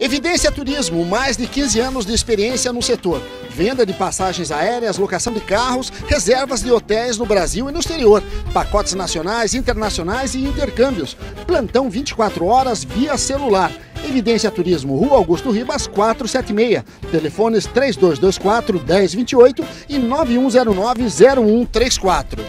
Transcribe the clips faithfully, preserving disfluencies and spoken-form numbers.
Evidência Turismo, mais de quinze anos de experiência no setor. Venda de passagens aéreas, locação de carros, reservas de hotéis no Brasil e no exterior. Pacotes nacionais, internacionais e intercâmbios. Plantão vinte e quatro horas via celular. Evidência Turismo, Rua Augusto Ribas, quatrocentos e setenta e seis. Telefones três dois dois quatro, um zero dois oito e nove um zero nove, zero um três quatro.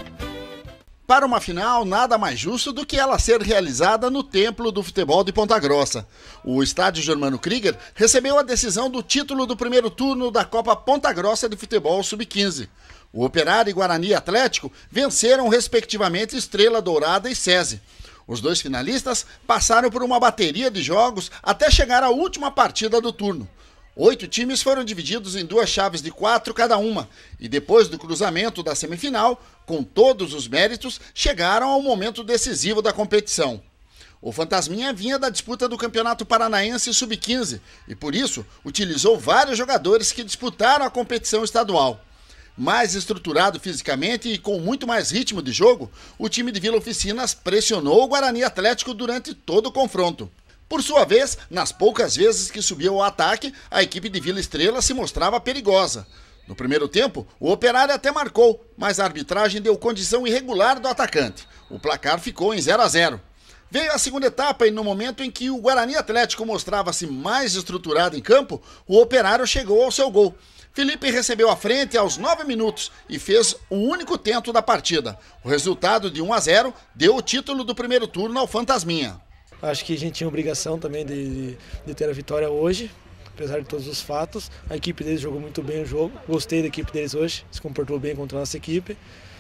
Para uma final, nada mais justo do que ela ser realizada no Templo do Futebol de Ponta Grossa. O estádio Germano Krieger recebeu a decisão do título do primeiro turno da Copa Ponta Grossa de Futebol sub quinze. O Operário e Guarani Atlético venceram respectivamente Estrela Dourada e SESI. Os dois finalistas passaram por uma bateria de jogos até chegar à última partida do turno. Oito times foram divididos em duas chaves de quatro cada uma e depois do cruzamento da semifinal, com todos os méritos, chegaram ao momento decisivo da competição. O Fantasminha vinha da disputa do Campeonato Paranaense sub quinze e, por isso, utilizou vários jogadores que disputaram a competição estadual. Mais estruturado fisicamente e com muito mais ritmo de jogo, o time de Vila Oficinas pressionou o Guarani Atlético durante todo o confronto. Por sua vez, nas poucas vezes que subiu ao ataque, a equipe de Vila Estrela se mostrava perigosa. No primeiro tempo, o Operário até marcou, mas a arbitragem deu condição irregular do atacante. O placar ficou em zero a zero. Veio a segunda etapa e no momento em que o Guarani Atlético mostrava-se mais estruturado em campo, o Operário chegou ao seu gol. Felipe recebeu a frente aos nove minutos e fez o único tento da partida. O resultado de um a zero deu o título do primeiro turno ao Fantasminha. Acho que a gente tinha obrigação também de, de ter a vitória hoje, apesar de todos os fatos. A equipe deles jogou muito bem o jogo, gostei da equipe deles hoje, se comportou bem contra a nossa equipe.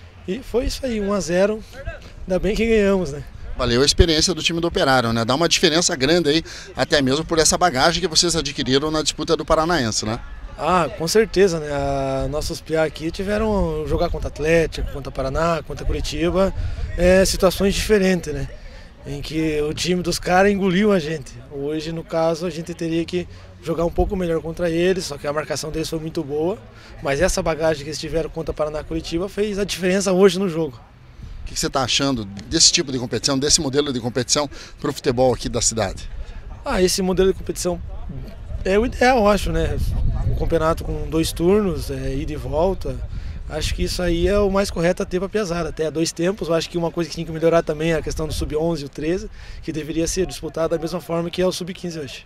E foi isso aí, um a zero, ainda bem que ganhamos, né? Valeu a experiência do time do Operário, né? Dá uma diferença grande aí, até mesmo por essa bagagem que vocês adquiriram na disputa do Paranaense, né? Ah, com certeza, né? A, nossos P A aqui tiveram jogar contra Atlético, contra Paraná, contra Curitiba, é, situações diferentes, né? Em que o time dos caras engoliu a gente. Hoje, no caso, a gente teria que jogar um pouco melhor contra eles, só que a marcação deles foi muito boa. Mas essa bagagem que eles tiveram contra Paraná e Curitiba fez a diferença hoje no jogo. O que você está achando desse tipo de competição, desse modelo de competição para o futebol aqui da cidade? Ah, esse modelo de competição é o ideal, eu acho, né? Um campeonato com dois turnos, é, ida e volta. Acho que isso aí é o mais correto a ter para a pesada, até dois tempos. Eu acho que uma coisa que tinha que melhorar também é a questão do sub onze e o treze, que deveria ser disputado da mesma forma que é o sub quinze hoje.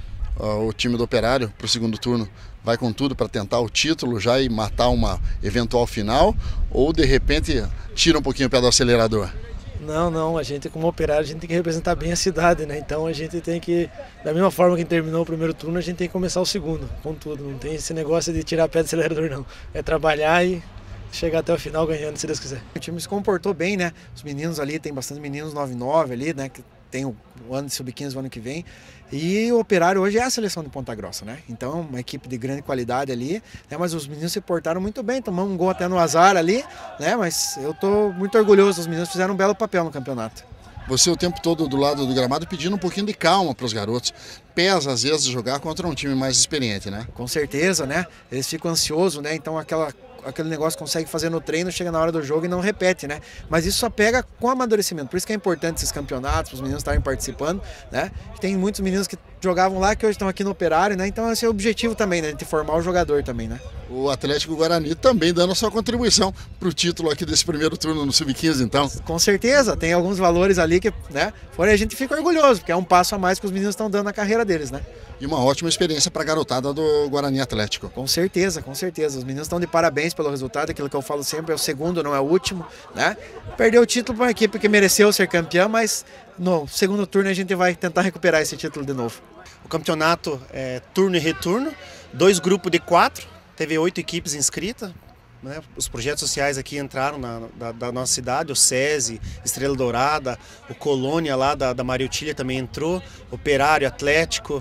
O time do Operário para o segundo turno vai com tudo para tentar o título já e matar uma eventual final, ou de repente tira um pouquinho o pé do acelerador? Não, não, a gente como Operário a gente tem que representar bem a cidade, né? Então a gente tem que, da mesma forma que terminou o primeiro turno, a gente tem que começar o segundo, com tudo. Não tem esse negócio de tirar o pé do acelerador, não. É trabalhar e chegar até o final ganhando, se Deus quiser. O time se comportou bem, né? Os meninos ali, tem bastante meninos nove nove ali, né? Que tem o ano de sub quinze o ano que vem. E o Operário hoje é a seleção de Ponta Grossa, né? Então, uma equipe de grande qualidade ali, né? Mas os meninos se portaram muito bem, tomamos um gol até no azar ali, né? Mas eu tô muito orgulhoso, os meninos fizeram um belo papel no campeonato. Você o tempo todo do lado do gramado pedindo um pouquinho de calma para os garotos. Pesa às vezes jogar contra um time mais experiente, né? Com certeza, né? Eles ficam ansiosos, né? Então aquela aquele negócio consegue fazer no treino, chega na hora do jogo e não repete, né? Mas isso só pega com amadurecimento. Por isso que é importante esses campeonatos, os meninos estarem participando, né? Tem muitos meninos que jogavam lá que hoje estão aqui no Operário, né? Então esse é o objetivo também, né? De formar o jogador também, né? O Atlético Guarani também dando a sua contribuição para o título aqui desse primeiro turno no sub quinze, então. Com certeza, tem alguns valores ali que, né? Porém a gente fica orgulhoso, porque é um passo a mais que os meninos estão dando na carreira deles, né? E uma ótima experiência para a garotada do Guarani Atlético. Com certeza, com certeza. Os meninos estão de parabéns pelo resultado, aquilo que eu falo sempre, é o segundo, não é o último, né? Perdeu o título para uma equipe que mereceu ser campeã, mas no segundo turno a gente vai tentar recuperar esse título de novo. O campeonato é turno e retorno, dois grupos de quatro, teve oito equipes inscritas, né? Os projetos sociais aqui entraram na, da, da nossa cidade, o SESI, Estrela Dourada, o Colônia lá da, da Maria Otília também entrou, Operário, Atlético.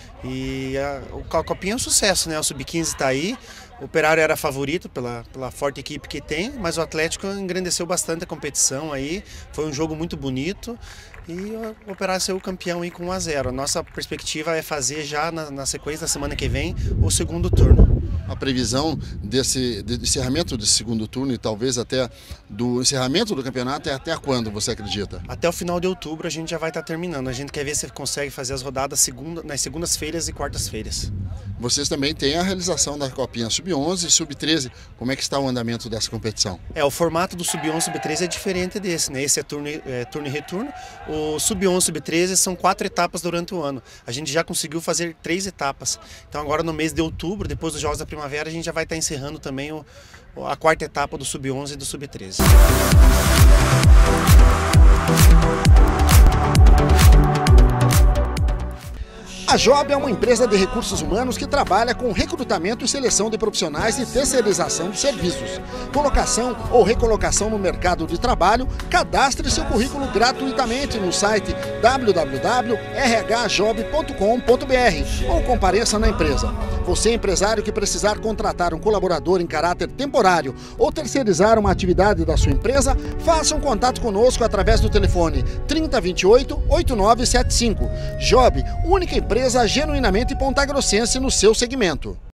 E a, a Copinha é um sucesso, né? O sub quinze está aí, o Operário era favorito pela, pela forte equipe que tem, mas o Atlético engrandeceu bastante a competição aí, foi um jogo muito bonito e o Operário saiu campeão aí com um a zero. Nossa perspectiva é fazer já na, na sequência da semana que vem o segundo turno. A previsão desse de encerramento desse segundo turno e talvez até do encerramento do campeonato é até quando, você acredita? Até o final de outubro a gente já vai estar terminando. A gente quer ver se consegue fazer as rodadas segunda, nas segundas-feiras e quartas-feiras. Vocês também têm a realização da Copinha sub onze e sub treze. Como é que está o andamento dessa competição? É, o formato do sub onze e sub treze é diferente desse, né? Esse é turno, é, turno e retorno. O sub onze e sub treze são quatro etapas durante o ano. A gente já conseguiu fazer três etapas. Então agora no mês de outubro, depois dos Jogos da Primavera, a gente já vai estar encerrando também o, a quarta etapa do sub onze e do sub treze. A Job é uma empresa de recursos humanos que trabalha com recrutamento e seleção de profissionais e terceirização de serviços. Colocação ou recolocação no mercado de trabalho, cadastre seu currículo gratuitamente no site w w w ponto r h job ponto com ponto b r ou compareça na empresa. Você, empresário que precisar contratar um colaborador em caráter temporário ou terceirizar uma atividade da sua empresa, faça um contato conosco através do telefone trinta, vinte e oito, oitenta e nove setenta e cinco. Job, única empresa genuinamente pontagrossense no seu segmento.